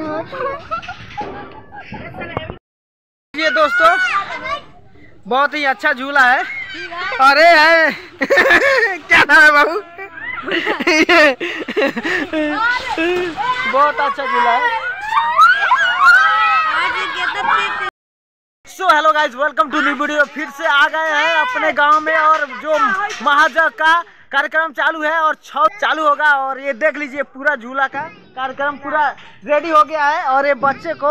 ये दोस्तों बहुत ही अच्छा झूला है। अरे है क्या नाम है बाबू? बहुत अच्छा झूला है। So hello guys, welcome to new video. फिर से आ गए हैं अपने गांव में और जो महाजग का कार्यक्रम चालू है और छौ चालू होगा। और ये देख लीजिए पूरा झूला का कार्यक्रम पूरा रेडी हो गया है। और ये बच्चे को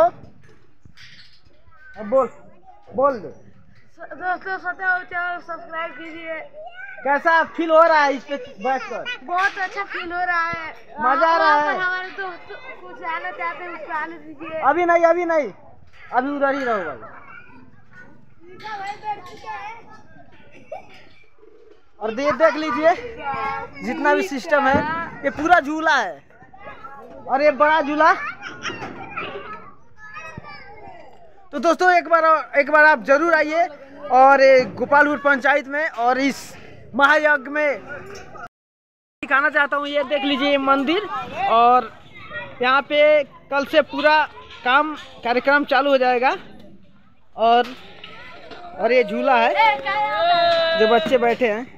बोल दो दोस्तों, सब्सक्राइब कीजिए। कैसा फील हो रहा है इस पे बैठकर? बहुत अच्छा फील हो रहा है, मजा आ रहा है। हमारे दोस्त कुछ आना चाहते हैं उसको आने दीजिए। अभी नहीं अभी उधर ही रहो भाई। और देख लीजिए जितना भी सिस्टम है, ये पूरा झूला है और ये बड़ा झूला। तो दोस्तों एक बार आप जरूर आइए और गोपालपुर पंचायत में और इस महायज्ञ में दिखाना चाहता हूँ। ये देख लीजिए ये मंदिर, और यहाँ पे कल से पूरा कार्यक्रम चालू हो जाएगा। और ये झूला है जो बच्चे बैठे हैं।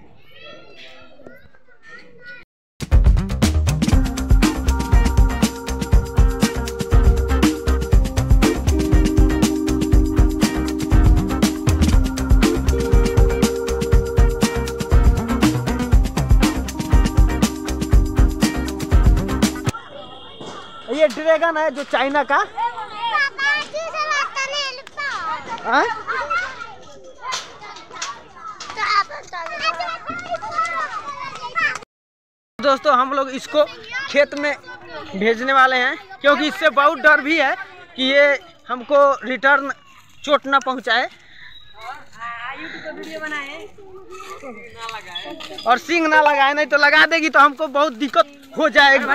ये ड्रैगन है जो चाइना का। दोस्तों हम लोग इसको खेत में भेजने वाले हैं, क्योंकि इससे बहुत डर भी है कि ये हमको रिटर्न चोट ना पहुंचाए और सिंग ना लगाए, नहीं तो लगा देगी तो हमको बहुत दिक्कत हो जाएगा।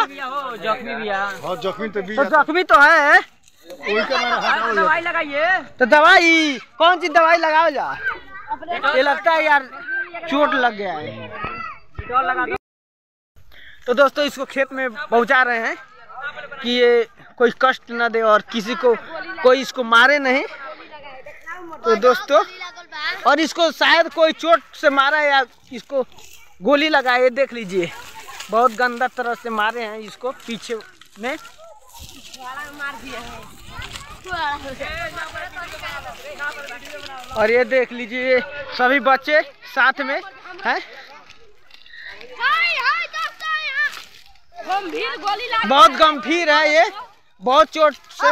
जख्मी तो है। दवाई लगाइए। तो दवाई कौन सी दवाई लगाओ जा? ये लगता है यार चोट लग गया है। तो दोस्तों इसको खेत में पहुंचा रहे हैं कि ये कोई कष्ट न दे और किसी को कोई इसको मारे नहीं। तो दोस्तों और इसको शायद कोई चोट से मारा या इसको गोली लगाए। ये देख लीजिए बहुत गंदा तरह से मारे हैं इसको पीछे में। और ये देख लीजिए सभी बच्चे साथ में हैं। बहुत गंभीर है ये, बहुत चोट से।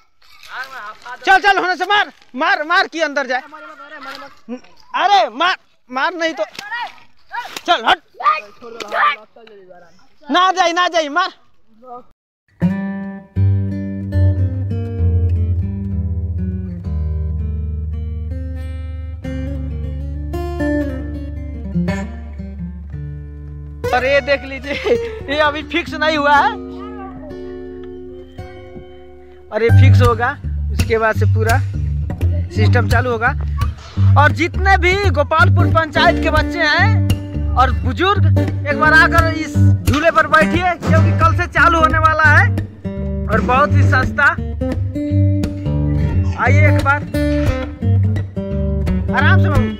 चल होने से मार कि अंदर जाए। अरे मार नहीं तो चल हट। ना जाए मार। और ये देख लीजिए ये अभी फिक्स नहीं हुआ है और ये फिक्स होगा, उसके बाद से पूरा सिस्टम चालू होगा। और जितने भी गोपालपुर पंचायत के बच्चे हैं और बुजुर्ग एक बार आकर इस झूले पर बैठिए, क्योंकि कल से चालू होने वाला है और बहुत ही सस्ता। आइए एक बार आराम से बाबू।